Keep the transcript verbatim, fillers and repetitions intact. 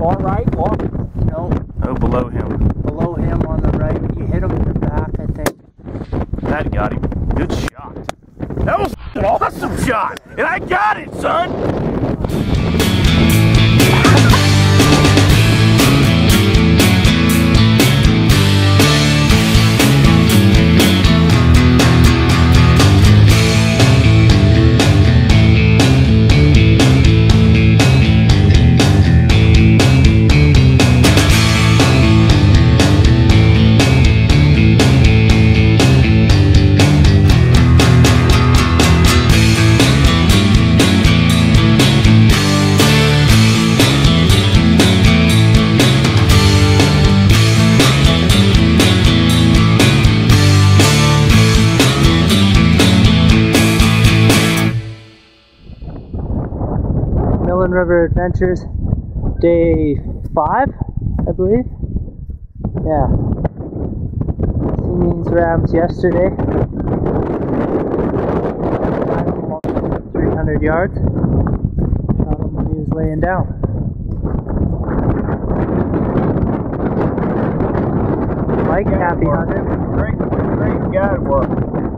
Far right, walk. No. Oh, below him. Below him on the right. You hit him in the back, I think. That got him. Good shot. That was an awesome shot. And I got it, son. Millen River Adventures, day five, I believe. Yeah. Seen these rams yesterday. three hundred yards. Shot him when he was laying down. Mike, happy hunting. Great, great guide work.